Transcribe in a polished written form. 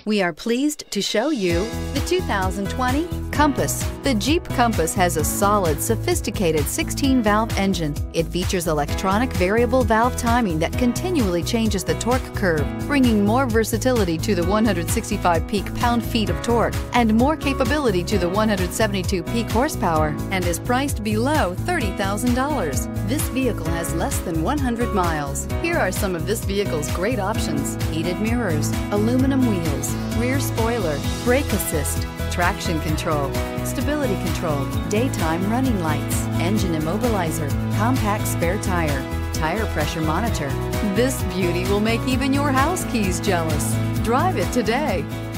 We are pleased to show you the 2020 Compass. The Jeep Compass has a solid, sophisticated 16-valve engine. It features electronic variable valve timing that continually changes the torque curve, bringing more versatility to the 165 peak pound-feet of torque and more capability to the 172 peak horsepower, and is priced below $30,000. This vehicle has less than 100 miles. Here are some of this vehicle's great options: heated mirrors, aluminum wheels, rear spoiler, brake assist, traction control, stability control, daytime running lights, engine immobilizer, compact spare tire, tire pressure monitor. This beauty will make even your house keys jealous. Drive it today.